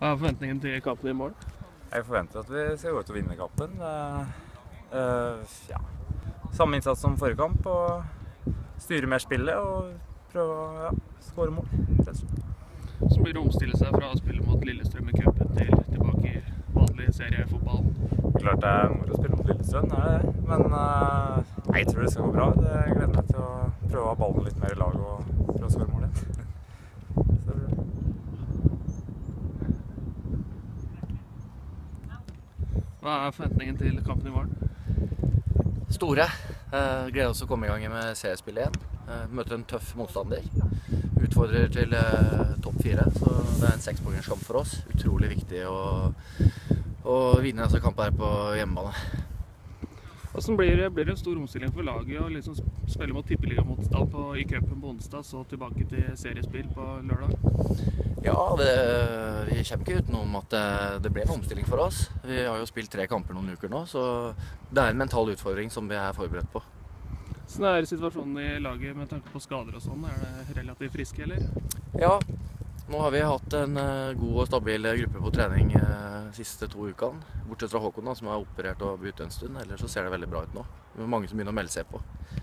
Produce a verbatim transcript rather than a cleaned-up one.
Hva er forventningen til kampen i morgen? Jeg forventer at vi skal gå ut og vinne kampen. Uh, uh, ja. Samme innsats som forrige kamp, og styre mer spillet og prøve å ja, skåre mål. Så blir det å omstille seg fra å spille mot Lillestrøm i cupen til tilbake i vanlig seriefotball. Klart det er moro å spille mot Lillestrøm, er det. Men uh, jeg tror det skal gå bra. Jeg gleder meg til å prøve å ha ballen litt mer i lag og prøve å skåre mål igjen. Hva er forventningen til kampen i morgen? Store. Uh, gleder oss å komme i gang med seriespillet igjen. Uh, møter en tøff motstander. Utfordrer til uh, topp fire, så det er en sekspoengerskamp for oss. Utrolig viktig å, å vinne disse kampene her på hjemmebane. Hvordan blir det, blir det en stor omstilling for laget å liksom spille mot tippeligamotstand i cupen på onsdag, så tilbake til seriespill på lørdag? Ja, det, vi kommer ikke utenom at det, det ble en omstilling for oss. Vi har jo spilt tre kamper noen uker nå, så det er en mental utfordring som vi er forberedt på. Sånn er situasjonen i laget med tanke på skader og sånn? Er det relativt friske, eller? Ja, nå har vi hatt en god og stabil gruppe på trening de siste to ukene. Bortsett fra Håkon da, som har operert og vært ute en stund, ellers så ser det veldig bra ut nå. Det er mange som begynner å melde seg på.